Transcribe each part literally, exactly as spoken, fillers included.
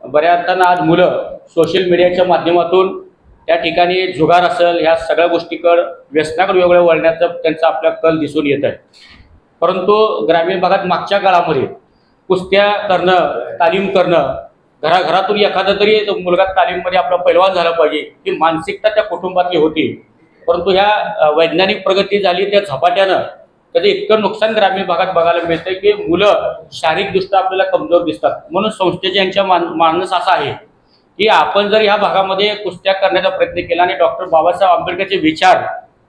बऱ्याचदा आज मुलं सोशल मीडियाच्या माध्यमातून त्या ठिकाणी जुगार असेल ह्या सगळ्या गोष्टीकडे व्यसनाकडे वेगवेगळ्या वळण्याचं त्यांचा आपला कल दिसून येत आहे। परंतु ग्रामीण भागात मागच्या काळामध्ये कुस्त्या करणं, तालीम करणं, घराघरातून एखादा तरी मुलगा तालीममध्ये आपला पैलवान झाला पाहिजे ही मानसिकता त्या कुटुंबातली होती। परंतु ह्या वैज्ञानिक प्रगती झाली त्या झपाट्यानं त्याचं इतकं नुकसान ग्रामीण भागात बघायला मिळतं की मुलं शारीरिकदृष्ट्या आपल्याला कमजोर दिसतात। म्हणून संस्थेचे यांच्या मान मानस असा आहे की आपण जर ह्या भागामध्ये कुस्त्या करण्याचा प्रयत्न केला आणि डॉक्टर बाबासाहेब आंबेडकरचे विचार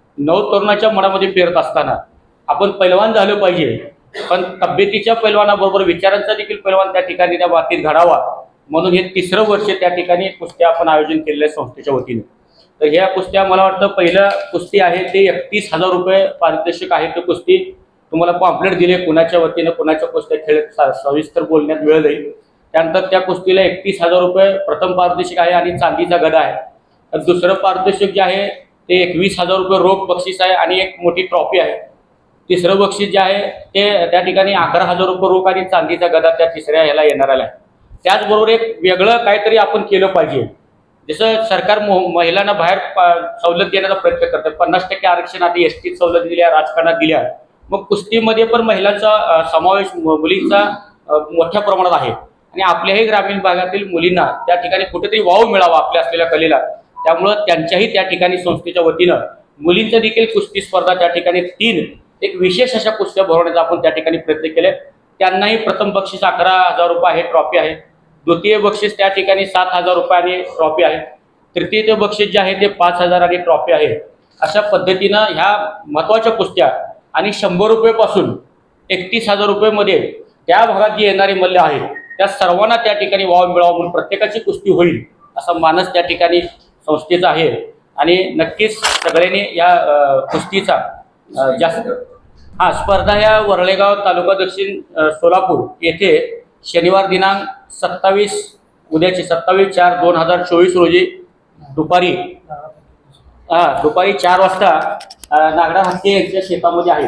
नव तरुणाच्या मनामध्ये पेरत असताना आपण पैलवान झालं पाहिजे, पण तब्येतीच्या पैलवानाबरोबर विचारांचा देखील पैलवान त्या ठिकाणी त्या बाबतीत घडावा म्हणून हे तिसरं वर्ष त्या ठिकाणी कुस्त्या आपण आयोजन केलेलं आहे संस्थेच्या वतीने। तर ह्या कुस्त्या मला वाटतं पहिलं कुस्ती आहे ते एकतीस हजार रुपये पारितोषिक आहे। ते कुस्ती तुम्हाला पॉम्पलेट दिले कुणाच्या वतीने कुणाच्या कुस्त्या खेळत सविस्तर बोलण्यात वेळ जाईल। त्यानंतर त्या कुस्तीला एकतीस हजार रुपये प्रथम पारितोषिक आहे आणि चांदीचा गदा आहे। तर दुसरं पारितोषिक जे आहे ते एकवीस हजार रुपये रोख बक्षीस आहे आणि एक मोठी ट्रॉफी आहे। तिसरं बक्षीस जे आहे ते त्या ठिकाणी अकरा हजार रुपये रोख आणि चांदीचा गदा त्या तिसऱ्या ह्याला येणाऱ्याला आहे। त्याचबरोबर एक वेगळं काहीतरी आपण केलं पाहिजे। जसं सरकार महिलांना बाहेर सवलत देण्याचा प्रयत्न करतं, पन्नास टक्के आरक्षण आधी एस टीत सवलत दिल्या, राजकारणात दिल्या, मग कुस्तीमध्ये पण महिलांचा समावेश मुलींचा मोठ्या प्रमाणात आहे आणि आपल्याही ग्रामीण भागातील मुलींना त्या ठिकाणी कुठेतरी वाव मिळावा आपल्या असलेल्या कलेला। त्यामुळं त्यांच्याही त्या ठिकाणी संस्थेच्या वतीनं मुलींच्या देखील कुस्ती स्पर्धा त्या ठिकाणी तीन एक विशेष अशा कुस्त्या भरवण्याचा आपण त्या ठिकाणी प्रयत्न केले। त्यांनाही प्रथम बक्षीस अकरा हजार रुपये आहे, ट्रॉफी आहे। द्वितीय बक्षीस त्या ठिकाणी सात हजार रुपये आणि ट्रॉफी आहे। तृतीय बक्षीस जे आहे ते पाच हजार आणि ट्रॉफी आहे। अशा पद्धतीनं ह्या महत्त्वाच्या कुस्त्या आणि शंभर रुपये पासून एकतीस हजार रुपये मध्ये त्या भागात जी येणारी मल्ल आहेत त्या सर्वांना त्या ठिकाणी वाव मिळावा म्हणून प्रत्येकाची कुस्ती होईल असा मानस त्या ठिकाणी संस्थेचा आहे। आणि नक्कीच सगळ्यांनी या कुस्तीचा जास्त हा स्पर्धा ह्या वरळेगाव तालुका दक्षिण सोलापूर येथे शनिवार दिनांक सत्तावीस उद्याची सत्तावीस चार दोन हजार चोवीस रोजी दुपारी हा दुपारी चार वाजता नागडा हत्ती यांच्या शेतामध्ये आहे।